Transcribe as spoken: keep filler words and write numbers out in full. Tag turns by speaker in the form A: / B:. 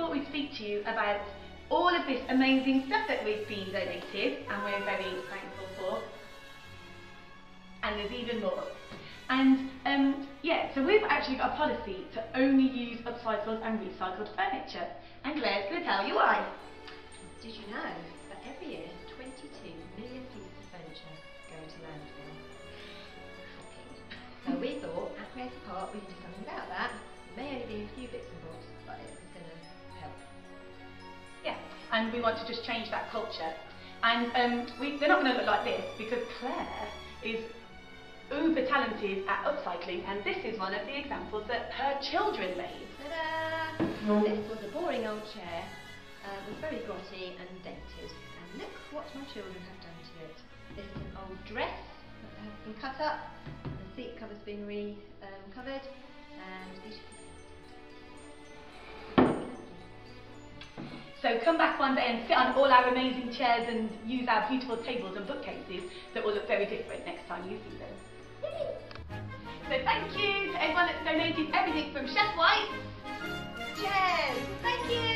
A: thought we'd speak to you about all of this amazing stuff that we've been donated and we're very thankful for. And there's even more. And um, yeah, so we've actually got a policy to only use upcycled and recycled furniture. And Claire's going to tell you why.
B: Did you know that every year twenty-two million pieces of furniture go to landfill? So we thought at Creative Park we could do something about that. It may only be a few bits and bobs, but it was going to help.
A: Yeah, and we want to just change that culture. And um, we, they're not going to look like this because Claire is uber talented at upcycling, and this is one of the examples that her children made.
B: Ta-da! This was a boring old chair. Uh, it was very grotty and dented. And look what my children have done to it. This is an old dress that has been cut up. The seat cover's been re-covered. Um, and
A: So come back one day and sit on all our amazing chairs and use our beautiful tables and bookcases that will look very different next time you see them. So thank you to everyone that's donated everything from Chef White's chairs. Thank you.